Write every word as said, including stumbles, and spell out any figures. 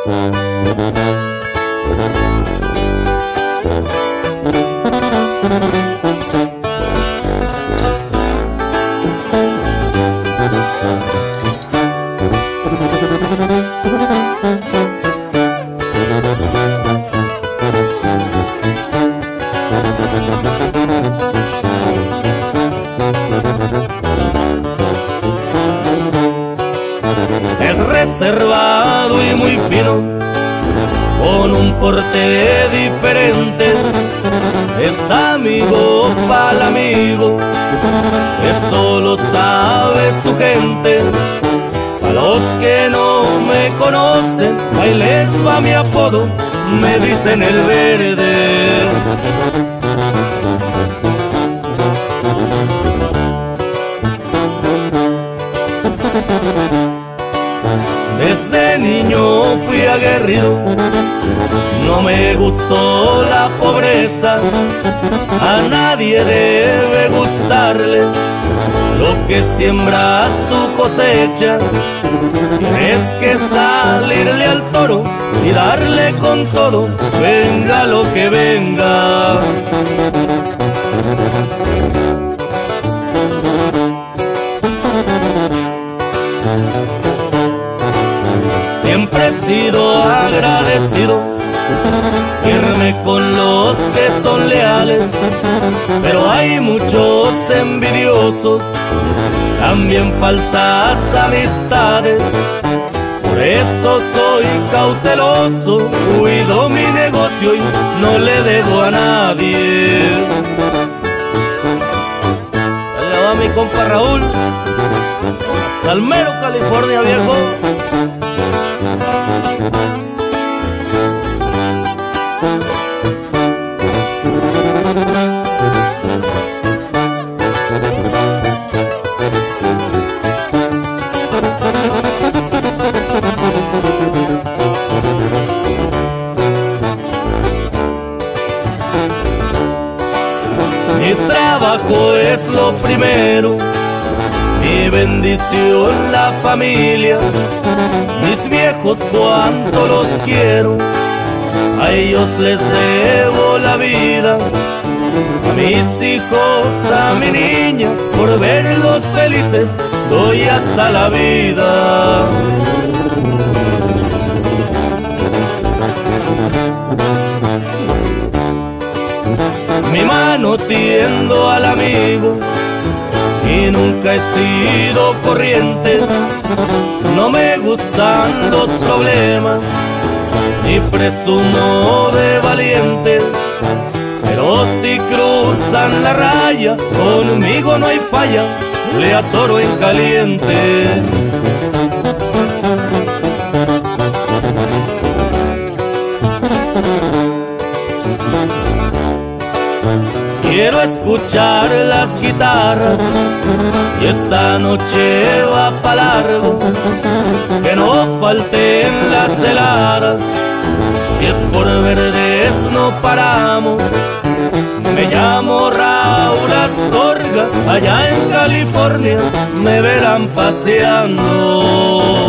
Es reservado y muy fino, con un porte diferente. Es amigo pa'l amigo, eso lo sabe su gente. A los que no me conocen, ahí les va mi apodo, me dicen el verde. Desde niño fui aguerrido, no me gustó la pobreza. A nadie debe gustarle, lo que siembras tú cosechas. Tienes que salirle al toro y darle con todo, venga lo que venga. Siempre he sido agradecido, irme con los que son leales, pero hay muchos envidiosos, también falsas amistades. Por eso soy cauteloso, cuido mi negocio y no le debo a nadie. Allá va mi compa Raúl, hasta el mero California, viejo. Mi trabajo es lo primero, mi bendición la familia. Mis viejos cuánto los quiero, a ellos les debo la vida. A mis hijos, a mi niña, por verlos felices doy hasta la vida. Mi mano tiendo al amigo y nunca he sido corriente. No me gustan los problemas, ni presumo de valiente. Pero si cruzan la raya, conmigo no hay falla, le atoro en caliente. Quiero escuchar las guitarras y esta noche va pa' largo, que no falten las heladas. Si es por verdes no paramos. Me llamo Raúl Astorga, allá en California me verán paseando.